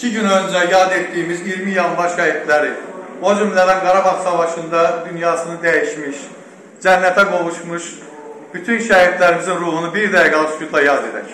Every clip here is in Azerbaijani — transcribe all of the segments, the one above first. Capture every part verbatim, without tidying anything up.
İki gün önce yad ettiğimiz iyirmi yanvar şehitleri, o cümleden Qarabağ Savaşı'nda dünyasını değişmiş, cennete qovuşmuş bütün şehitlerimizin ruhunu bir dəqiqəlik sükutla yad edək.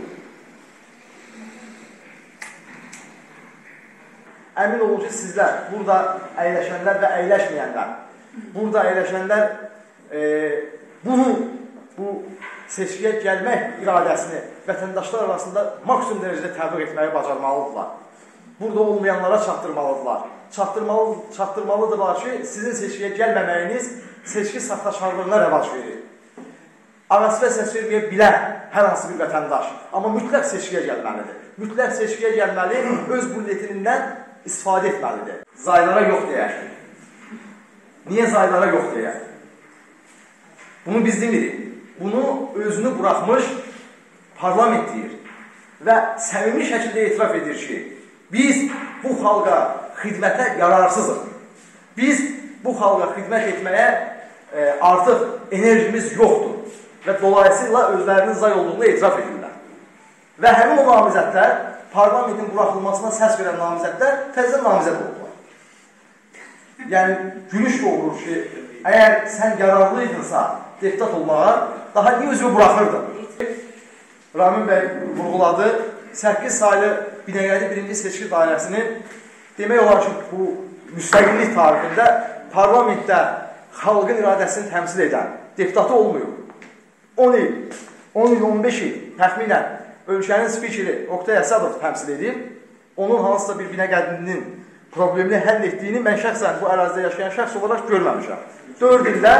Əmin olun ki, sizlər, burada əyləşənlər və əyləşməyənlər, burada əyləşənlər e, bunu, bu seçkiyə gəlmək iradəsini vətəndaşlar arasında maksimum dərəcədə təbliğ etməyi bacarmalıdırlar. Burada olmayanlara çatdırmalıdırlar. Çatdırmalı, çatdırmalıdırlar ki, sizin seçkiyə gəlməməyiniz seçki saxtaşarlığına rəvac verir. Arasıda səs verməyə bilən hər hansı bir vətəndaş, amma mütləq seçkiyə gəlməlidir. Mütləq seçkiyə gəlməli, öz bülletinindən istifadə etməlidir. Zaylara yox deyək. Niyə zaylara yox deyək? Bunu biz demirik. Bunu özünü buraxmış parlament deyir və səmimi şəkildə etiraf edir ki, biz bu xalqa xidmətə yararsızıq. Biz bu xalqa xidmət etməyə e, artıq enerjimiz yoxdur və dolayısıyla özlərinin zay olduğunu etiraf edirlər. Və həmin o namizədlər, parlamentin buraxılmasına səs verən namizədlər təzə namizəd oldular. Yəni, gülüş olur ki, əgər sən yararlıydınsa deputat olmağa, daha niyə özünü buraxırdın? Ramin bəy vurğuladı, səkkiz saylı Binəqədi birinci seçki dairəsinin demək olar ki, bu müstəqillik tarixində parlamentdə xalqın iradəsini təmsil edən deputatı olmuyor. on il, on il, on beş il təxminən ölkənin spikeri Oqtay Əsədov təmsil edib, onun hansısa bir Binəqədinin problemini həll etdiyini mən şəxsən bu ərazidə yaşayan şəxs olaraq görməmişəm. dörd ildə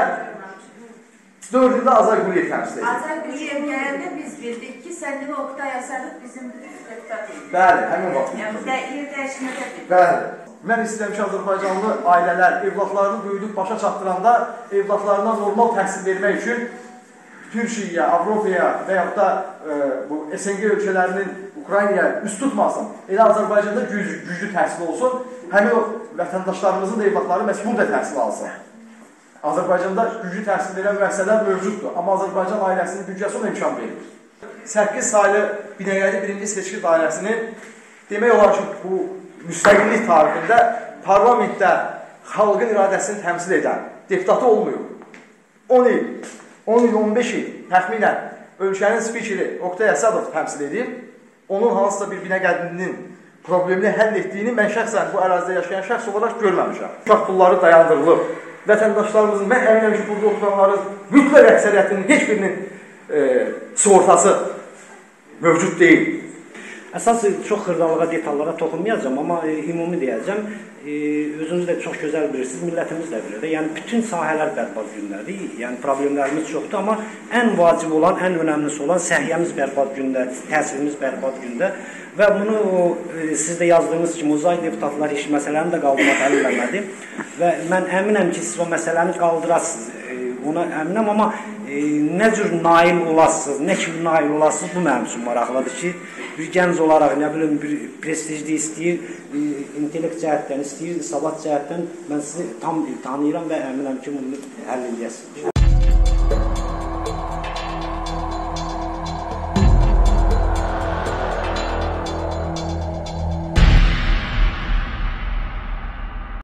dörd ildə Azər Quliyev təmsil edib. Azər Quliyev gələndə biz bildik ki, sənin Oqtay Əsədov bizim deputat edib. Bəli, həmin vaxt. Yəni, yer dəyişmədə edib. Bəli. Mən istəyirəm ki, Azərbaycanlı ailələr evlatlarını böyüdüb başa çatdıranda evlatlarına normal təhsil vermək üçün Türkiyəyə, Avropaya və yaxud da e, bu S N G ölkələrinin Ukraynaya üst tutmasın. Elə Azərbaycanda güc, güclü təhsil olsun. Həmin o vətəndaşlarımızın da evlatları məhz burada təhsil alsın. Azərbaycanda güclü təhsil verən müəssisələr mövcuddur. Amma Azərbaycan ailəsinin büdcəsi ona imkan verir. səkkiz saylı Binəqədi birinci seçki dairəsinin demək olar ki, bu müstəqillik tarixində parlamentdə xalqın iradəsini təmsil edən deputatı olmuyor. on il, on il, on beş il təxminən ölkənin spikeri Oqtay Əsədov təmsil edib, onun hansısa bir Binəqədinin problemini həll etdiyini mən şəxsən bu ərazidə yaşayan şəxs olaraq görməmişəm. Uşaq pulları dayandırılıb. Vətəndaşlarımızın, mən əminəm ki, burada oturanların mütləq əksəriyyətinin heç birinin e, sığortası mövcud deyil. Əsas çox xırdalığa, detallara toxunmayacağım, amma e, ümumi deyəcəm. E, özünüz də çox gözəl bilirsiniz, millətimiz də bilir. Yəni, bütün sahələr bərbad gündədir. Yəni, problemlərimiz çoxdur, amma ən vacib olan, ən önəmlisi olan səhiyyəmiz bərbad gündədir, təhsilimiz bərbad gündə. Və bunu e, siz də yazdığınız kimi, uzay deputatlar iş məsələni də qaldırmaq əlilləmədi. Və mən əminəm ki, siz o məsələni qaldırasınız. E, ona əminəm, amma e, nə cür nail olasınız, nə kimi nail olasınız, bu mənim üçün maraqlıdır ki, bir gənc olaraq, nə bilim, bir prestijli istəyir, intellekt cəhətdən istəyir, salat cəhətdən mən sizi tam tanıyıram və əminəm ki, bunu həll edəsiniz.